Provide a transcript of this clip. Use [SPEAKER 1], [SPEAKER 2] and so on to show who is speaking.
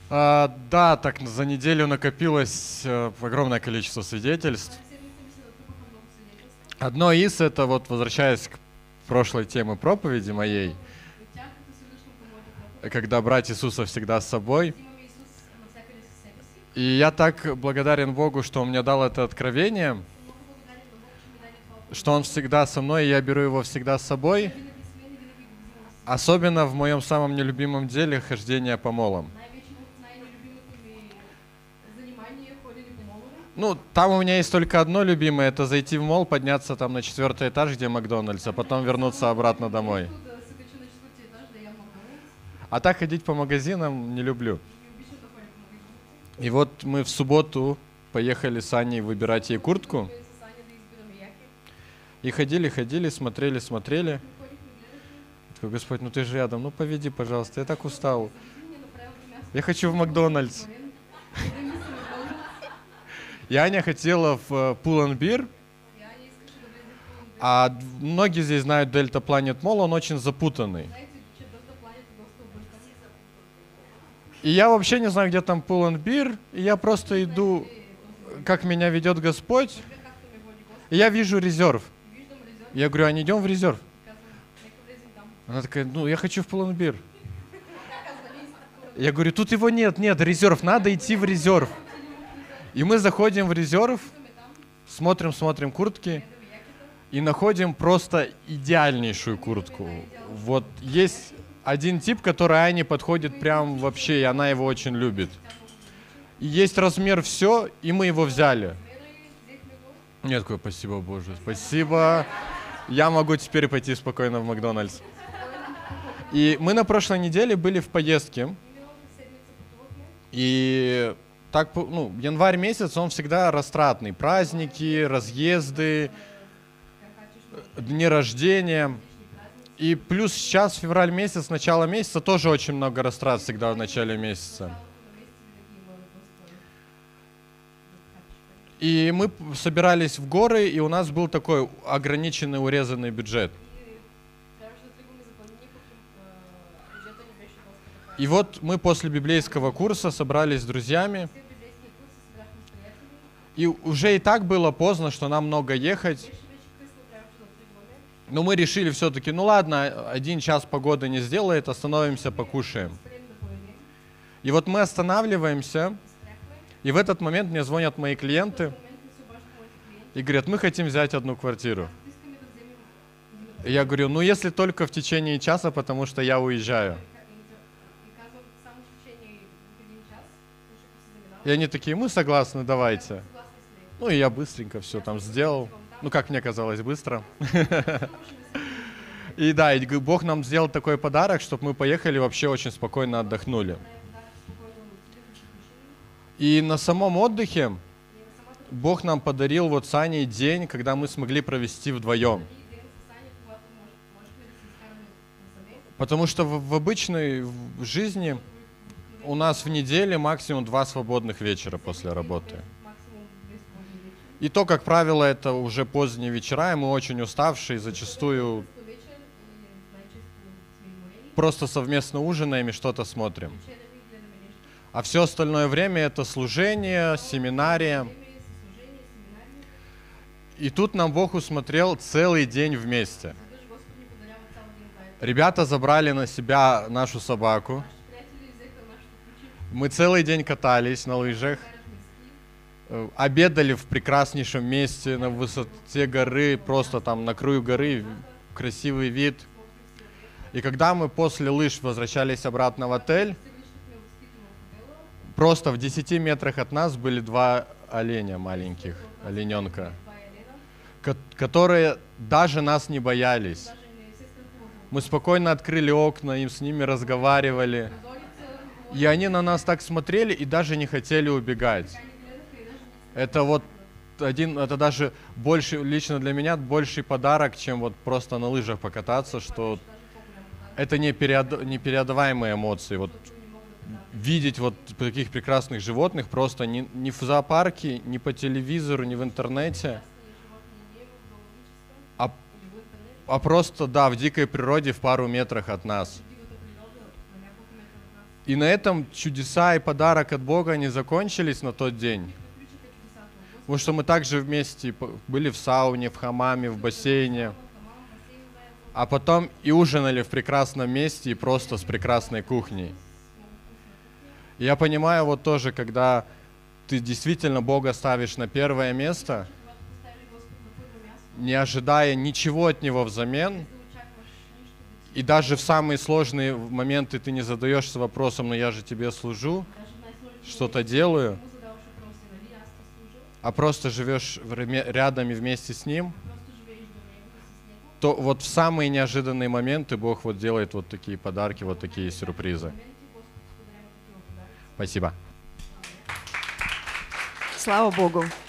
[SPEAKER 1] Да, так за неделю накопилось огромное количество свидетельств. Одно из, это вот возвращаясь к прошлой теме проповеди моей, когда брать Иисуса всегда с собой. И я так благодарен Богу, что Он мне дал это откровение, что Он всегда со мной, и я беру Его всегда с собой, особенно в моем самом нелюбимом деле хождение по молам. Ну, там у меня есть только одно любимое, это зайти в мол, подняться там на 4-й этаж, где Макдональдс, а потом вернуться обратно домой. А так ходить по магазинам не люблю. И вот мы в субботу поехали с Аней выбирать ей куртку. И ходили, смотрели. Такой: Господь, ну ты же рядом, ну поведи, пожалуйста, я так устал. Я хочу в Макдональдс. И Аня хотела в Pull&Bear, а многие здесь знают Delta Planet Mall, он очень запутанный. И я вообще не знаю, где там Pull&Bear, и я просто иду, как меня ведет Господь, и я вижу резерв. Я говорю: а не идем в резерв? Она такая: ну, я хочу в Pull&Bear. Я говорю: тут его нет, резерв, надо идти в резерв. И мы заходим в резерв, смотрим куртки и находим просто идеальнейшую куртку. Вот есть один тип, который Ане подходит прям вообще, и она его очень любит. И есть размер все, и мы его взяли. Я такой: спасибо, Боже, спасибо. Я могу теперь пойти спокойно в Макдональдс. И мы на прошлой неделе были в поездке. И так, ну, январь месяц, он всегда растратный. Праздники, разъезды, дни рождения. И плюс сейчас, февраль месяц, начало месяца, тоже очень много растрат всегда в начале месяца. И мы собирались в горы, и у нас был такой ограниченный, урезанный бюджет. И вот мы после библейского курса собрались с друзьями. И уже и так было поздно, что нам много ехать. Но мы решили все-таки: ну ладно, 1 час погода не сделает, остановимся, покушаем. И вот мы останавливаемся, и в этот момент мне звонят мои клиенты и говорят: мы хотим взять 1 квартиру. И я говорю: ну если только в течение часа, потому что я уезжаю. И они такие: мы согласны, давайте. Ну и я быстренько все там сделал. Ну, как мне казалось, быстро. И да, и Бог нам сделал такой подарок, чтобы мы поехали, вообще очень спокойно отдохнули. И на самом отдыхе Бог нам подарил вот с Аней день, когда мы смогли провести вдвоем. Потому что в обычной жизни у нас в неделе максимум 2 свободных вечера после работы. И то, как правило, это уже поздние вечера, и мы очень уставшие, зачастую просто совместно ужинаем и что-то смотрим. А все остальное время это служение, семинария. И тут нам Бог усмотрел целый день вместе. Ребята забрали на себя нашу собаку. Мы целый день катались на лыжах, обедали в прекраснейшем месте на высоте горы, просто там на краю горы, красивый вид. И когда мы после лыж возвращались обратно в отель, просто в 10 метрах от нас были 2 оленя маленьких, олененка, которые даже нас не боялись. Мы спокойно открыли окна, с ними разговаривали. И они на нас так смотрели и даже не хотели убегать. Это вот это даже больше, лично для меня, больший подарок, чем вот просто на лыжах покататься, что это непередаваемые эмоции. Вот видеть вот таких прекрасных животных просто ни в зоопарке, ни по телевизору, ни в интернете, а просто, да, в дикой природе в пару метрах от нас. И на этом чудеса и подарок от Бога не закончились на тот день. Потому что мы также вместе были в сауне, в хамаме, в бассейне. А потом и ужинали в прекрасном месте и просто с прекрасной кухней. И я понимаю вот тоже, когда ты действительно Бога ставишь на первое место, не ожидая ничего от Него взамен, и даже в самые сложные моменты ты не задаешься вопросом, но я же тебе служу, что-то делаю, а просто живешь рядом и вместе с Ним, то вот в самые неожиданные моменты Бог вот делает вот такие подарки, вот такие сюрпризы. Спасибо.
[SPEAKER 2] Слава Богу.